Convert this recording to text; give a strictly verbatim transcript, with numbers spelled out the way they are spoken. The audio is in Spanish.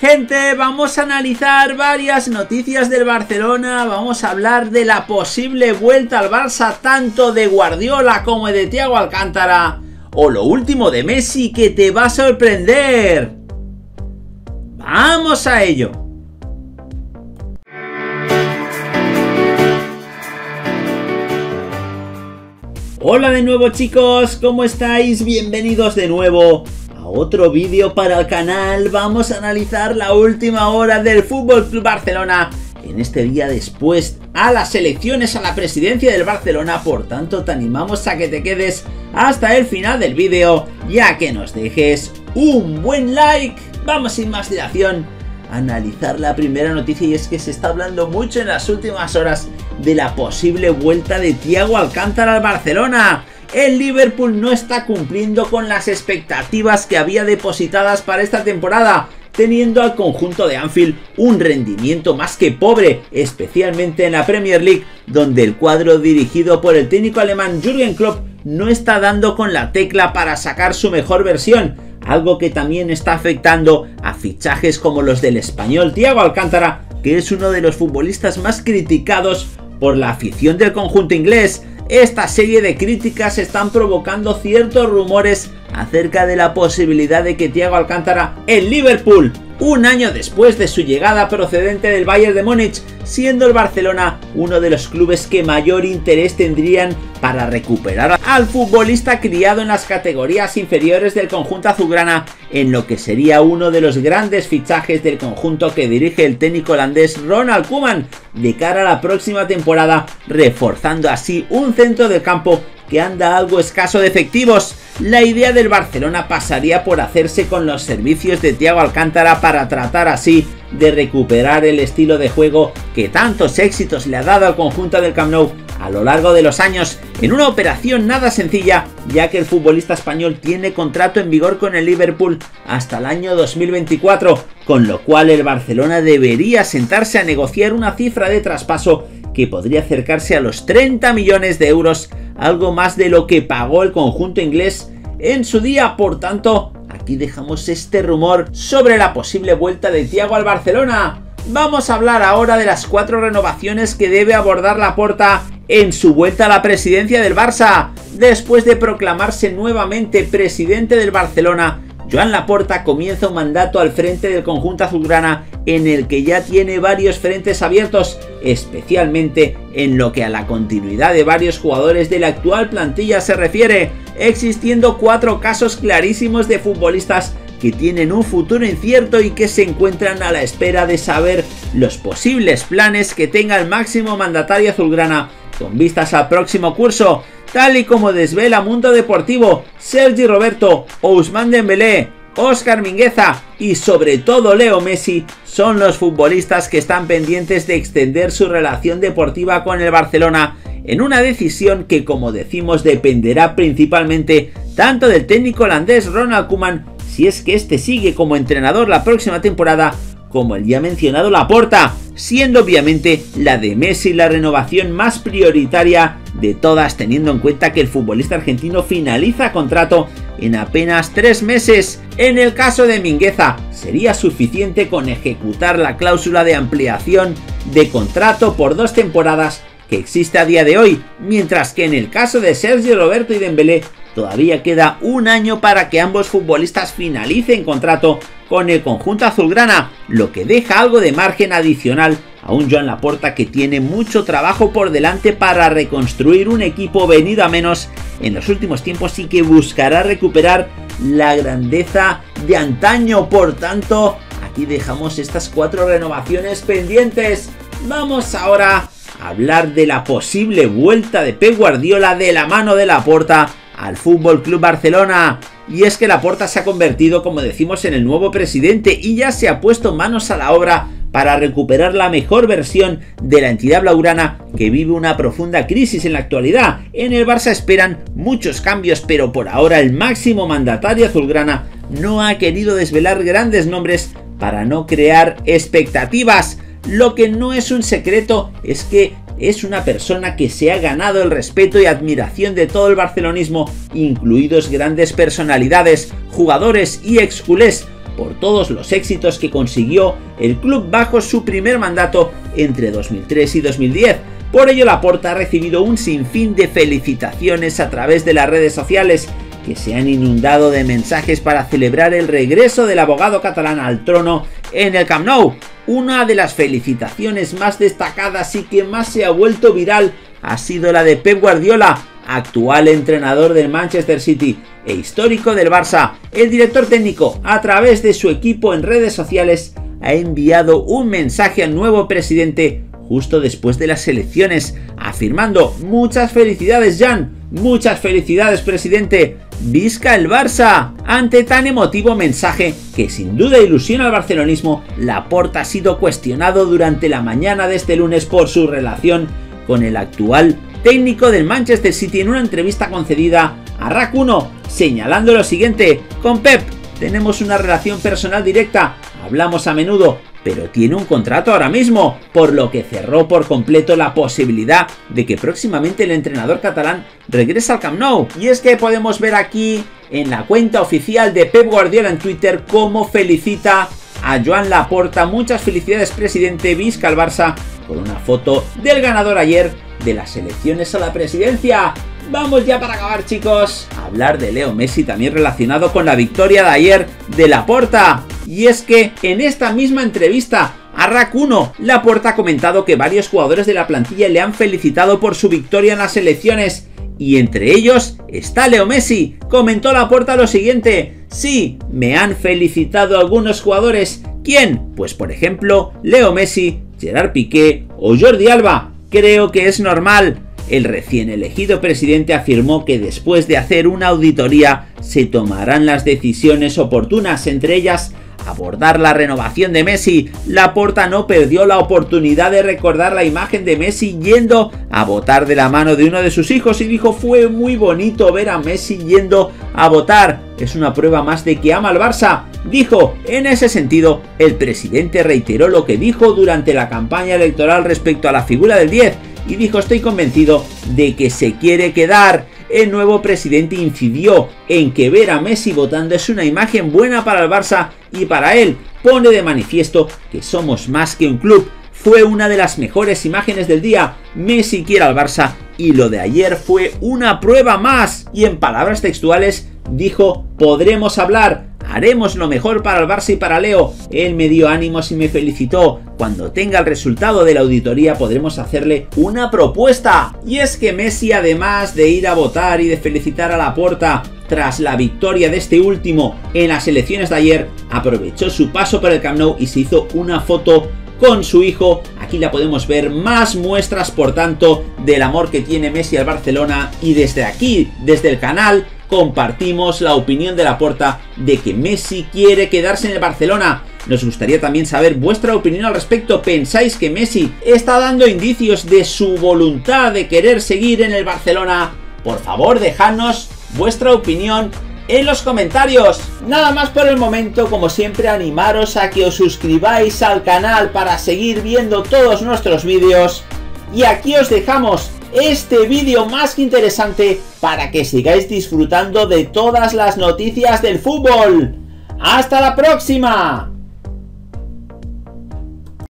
Gente, vamos a analizar varias noticias del Barcelona, vamos a hablar de la posible vuelta al Barça tanto de Guardiola como de Thiago Alcántara, o lo último de Messi que te va a sorprender. ¡Vamos a ello! Hola de nuevo chicos, ¿cómo estáis? Bienvenidos de nuevo a otro vídeo para el canal. Vamos a analizar la última hora del F C Barcelona en este día después a las elecciones a la presidencia del Barcelona. Por tanto, te animamos a que te quedes hasta el final del vídeo y a que nos dejes un buen like. Vamos sin más dilación a analizar la primera noticia, y es que se está hablando mucho en las últimas horas de la posible vuelta de Thiago Alcántara al Barcelona. El Liverpool no está cumpliendo con las expectativas que había depositadas para esta temporada, teniendo al conjunto de Anfield un rendimiento más que pobre, especialmente en la Premier League, donde el cuadro dirigido por el técnico alemán Jürgen Klopp no está dando con la tecla para sacar su mejor versión, algo que también está afectando a fichajes como los del español Thiago Alcántara, que es uno de los futbolistas más criticados por la afición del conjunto inglés. Esta serie de críticas están provocando ciertos rumores acerca de la posibilidad de que Thiago Alcántara en Liverpool, un año después de su llegada procedente del Bayern de Múnich, siendo el Barcelona uno de los clubes que mayor interés tendrían para recuperar al futbolista criado en las categorías inferiores del conjunto azulgrana, en lo que sería uno de los grandes fichajes del conjunto que dirige el técnico holandés Ronald Koeman de cara a la próxima temporada, reforzando así un centro del campo que anda algo escaso de efectivos. La idea del Barcelona pasaría por hacerse con los servicios de Thiago Alcántara para tratar así de recuperar el estilo de juego que tantos éxitos le ha dado al conjunto del Camp Nou a lo largo de los años, en una operación nada sencilla, ya que el futbolista español tiene contrato en vigor con el Liverpool hasta el año dos mil veinticuatro, con lo cual el Barcelona debería sentarse a negociar una cifra de traspaso que podría acercarse a los treinta millones de euros, algo más de lo que pagó el conjunto inglés en su día. Por tanto, aquí dejamos este rumor sobre la posible vuelta de Thiago al Barcelona. Vamos a hablar ahora de las cuatro renovaciones que debe abordar Laporta en su vuelta a la presidencia del Barça. Después de proclamarse nuevamente presidente del Barcelona, Joan Laporta comienza un mandato al frente del conjunto azulgrana en el que ya tiene varios frentes abiertos, especialmente en lo que a la continuidad de varios jugadores de la actual plantilla se refiere, existiendo cuatro casos clarísimos de futbolistas que tienen un futuro incierto y que se encuentran a la espera de saber los posibles planes que tenga el máximo mandatario azulgrana con vistas al próximo curso. Tal y como desvela Mundo Deportivo, Sergi Roberto, Ousmane Dembélé, Óscar Mingueza y sobre todo Leo Messi son los futbolistas que están pendientes de extender su relación deportiva con el Barcelona, en una decisión que, como decimos, dependerá principalmente tanto del técnico holandés Ronald Koeman, si es que este sigue como entrenador la próxima temporada, como el ya mencionado Laporta, siendo obviamente la de Messi la renovación más prioritaria de todas, teniendo en cuenta que el futbolista argentino finaliza contrato en apenas tres meses. En el caso de Mingueza, sería suficiente con ejecutar la cláusula de ampliación de contrato por dos temporadas que existe a día de hoy, mientras que en el caso de Sergi Roberto y Dembélé todavía queda un año para que ambos futbolistas finalicen contrato con el conjunto azulgrana, lo que deja algo de margen adicional a un Joan Laporta que tiene mucho trabajo por delante para reconstruir un equipo venido a menos en los últimos tiempos y que buscará recuperar la grandeza de antaño. Por tanto, aquí dejamos estas cuatro renovaciones pendientes. Vamos ahora a hablar de la posible vuelta de Pep Guardiola de la mano de Laporta al F C Barcelona. Y es que Laporta se ha convertido, como decimos, en el nuevo presidente y ya se ha puesto manos a la obra para recuperar la mejor versión de la entidad blaugrana, que vive una profunda crisis en la actualidad. En el Barça esperan muchos cambios, pero por ahora el máximo mandatario azulgrana no ha querido desvelar grandes nombres para no crear expectativas. Lo que no es un secreto es que es una persona que se ha ganado el respeto y admiración de todo el barcelonismo, incluidos grandes personalidades, jugadores y exculés, por todos los éxitos que consiguió el club bajo su primer mandato entre dos mil tres y dos mil diez. Por ello, Laporta ha recibido un sinfín de felicitaciones a través de las redes sociales, que se han inundado de mensajes para celebrar el regreso del abogado catalán al trono en el Camp Nou. Una de las felicitaciones más destacadas y que más se ha vuelto viral ha sido la de Pep Guardiola, actual entrenador del Manchester City e histórico del Barça. El director técnico, a través de su equipo en redes sociales, ha enviado un mensaje al nuevo presidente justo después de las elecciones, afirmando: muchas felicidades, Jan, muchas felicidades, presidente, ¡visca el Barça! Ante tan emotivo mensaje, que sin duda ilusiona al barcelonismo, Laporta ha sido cuestionado durante la mañana de este lunes por su relación con el actual técnico del Manchester City en una entrevista concedida a R A C uno, señalando lo siguiente: con Pep tenemos una relación personal directa, hablamos a menudo, pero tiene un contrato ahora mismo, por lo que cerró por completo la posibilidad de que próximamente el entrenador catalán regrese al Camp Nou. Y es que podemos ver aquí en la cuenta oficial de Pep Guardiola en Twitter cómo felicita a Joan Laporta: muchas felicidades, presidente, visca el Barça, con una foto del ganador ayer de las elecciones a la presidencia. Vamos ya, para acabar, chicos, a hablar de Leo Messi, también relacionado con la victoria de ayer de Laporta. Y es que en esta misma entrevista a R A C uno, Laporta ha comentado que varios jugadores de la plantilla le han felicitado por su victoria en las elecciones, y entre ellos está Leo Messi. Comentó Laporta lo siguiente: sí, me han felicitado algunos jugadores. ¿Quién? Pues por ejemplo, Leo Messi, Gerard Piqué o Jordi Alba. Creo que es normal. El recién elegido presidente afirmó que después de hacer una auditoría se tomarán las decisiones oportunas, entre ellas abordar la renovación de Messi. Laporta no perdió la oportunidad de recordar la imagen de Messi yendo a votar de la mano de uno de sus hijos y dijo: fue muy bonito ver a Messi yendo a votar, es una prueba más de que ama al Barça. Dijo: en ese sentido, el presidente reiteró lo que dijo durante la campaña electoral respecto a la figura del diez y dijo: estoy convencido de que se quiere quedar. El nuevo presidente incidió en que ver a Messi votando es una imagen buena para el Barça y para él. Pone de manifiesto que somos más que un club. Fue una de las mejores imágenes del día. Messi quiere al Barça y lo de ayer fue una prueba más. Y en palabras textuales dijo: podremos hablar, haremos lo mejor para el Barça y para Leo. Él me dio ánimos y me felicitó. Cuando tenga el resultado de la auditoría podremos hacerle una propuesta. Y es que Messi, además de ir a votar y de felicitar a Laporta tras la victoria de este último en las elecciones de ayer, aprovechó su paso por el Camp Nou y se hizo una foto con su hijo. Aquí la podemos ver, más muestras por tanto del amor que tiene Messi al Barcelona, y desde aquí, desde el canal, compartimos la opinión de Laporta de que Messi quiere quedarse en el Barcelona. Nos gustaría también saber vuestra opinión al respecto. ¿Pensáis que Messi está dando indicios de su voluntad de querer seguir en el Barcelona? Por favor, dejadnos vuestra opinión en los comentarios. Nada más por el momento. Como siempre, animaros a que os suscribáis al canal para seguir viendo todos nuestros vídeos. Y aquí os dejamos este vídeo más que interesante para que sigáis disfrutando de todas las noticias del fútbol. ¡Hasta la próxima!